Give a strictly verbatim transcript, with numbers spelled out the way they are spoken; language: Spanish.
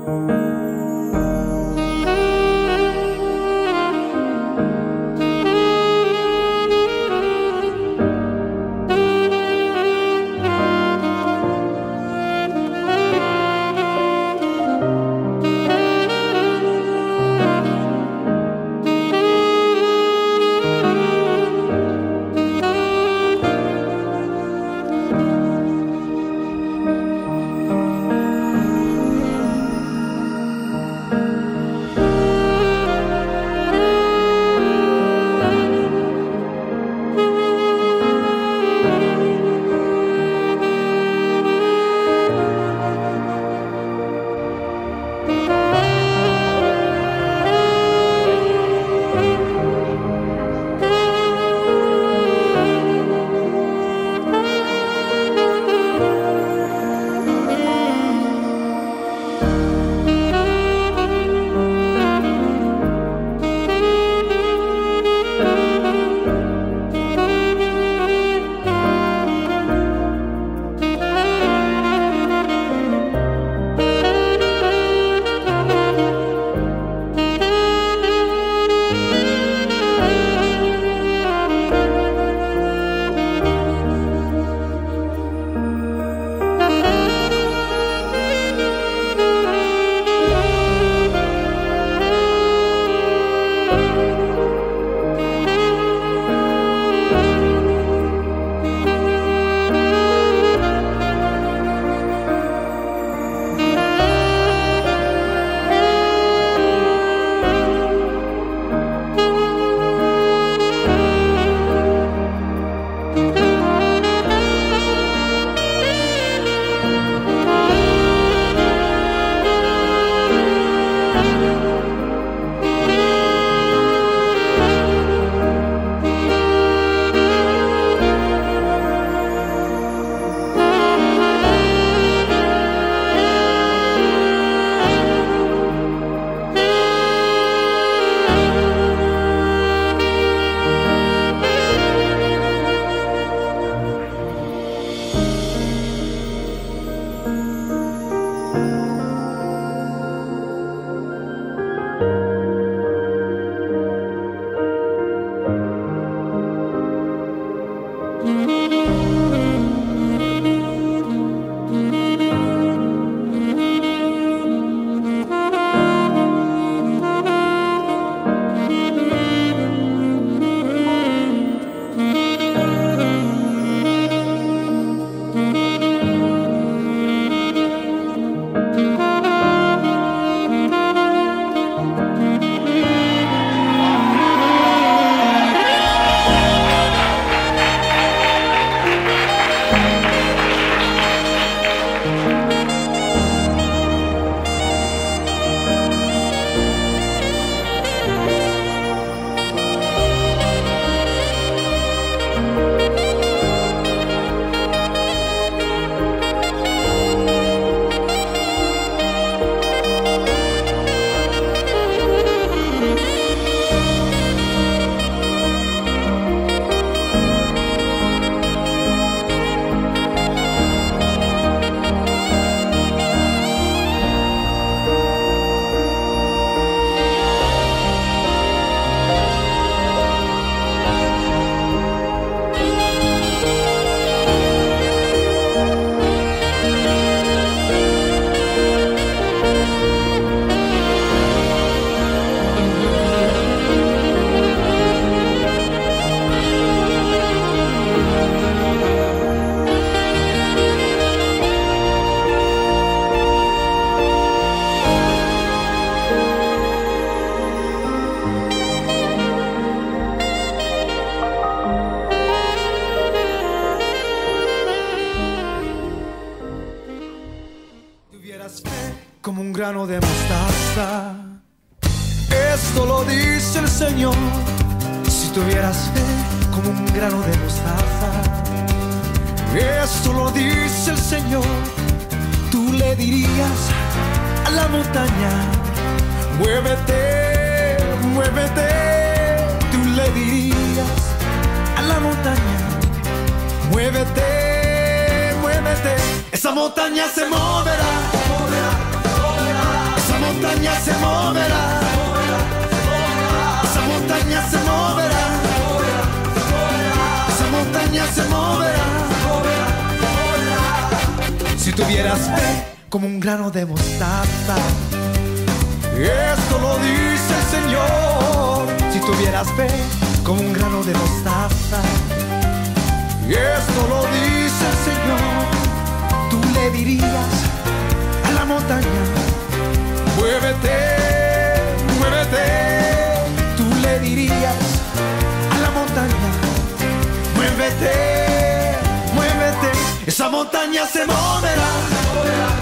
como un grano de mostaza. Esto lo dice el Señor. Si tuvieras fe como un grano de mostaza, esto lo dice el Señor. Tú le dirías a la montaña: muévete, muévete. Tú le dirías a la montaña: muévete, muévete. Esa montaña se moverá, moverá, moverá. tuvieras fe como un grano de mostaza. Esto lo dice el Señor. Si tuvieras fe como un grano de mostaza. Esto lo dice el Señor. Tú le dirías a la montaña: muévete, muévete. Tú le dirías a la montaña: muévete, muévete. Esa montaña se moverá,